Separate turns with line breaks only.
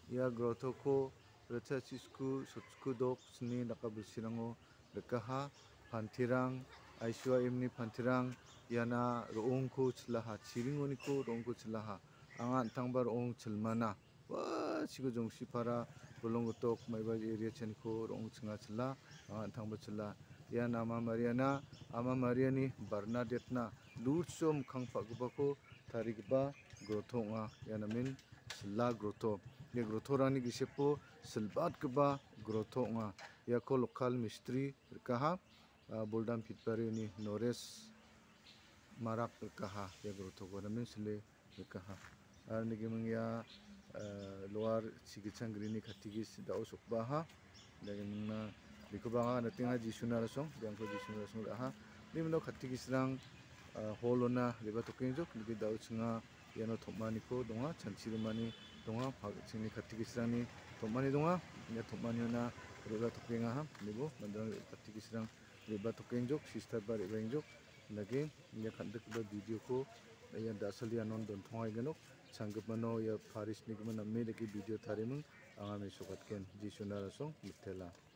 ia grotoko rachachisku sotsku dok sini nakabilsirango rikaha pantirang ICYM ni pantirang iana ro·ongko chilaha chiringoniko ro·ongko chilaha anga an·tangba ro·ong chilmana wa jongsipara bolonggotok maiba area chenko ro·ong chinga chila anga an·tangba chila ian Ama Mariani Bernadette-na lucho mikkang pa·gipako tarigipa groto ong·a. Ia namen chila groto. Ia grotorangni gisepo silbatgipa groto ong·a. Iako lokal mistri rikaha Boldam Phitbarioni Nores Marak rikaha ia grotoko namen sile rikaha. Ar nigimeng ia luar Sigichanggrini khatigis dao sukbaha nagimengna bikoba natinga jisuna rasong biangko jisuna rasong daha nimno khatigisrang holona leba tokengjok ligi dao chinga iano topmaniko donga chanchirumani donga chingni khatigisrangni topmani donga ia topmaniona leba tokenga ha libo mandrang khatigisrang leba tokengjok sister ba leba engjok lagi ia khandikba video ko ia dasali anon dontongai ganok changgipmano ia Paris nigmana me lagi video tarimung anga mesokatken jisuna rasong mutela.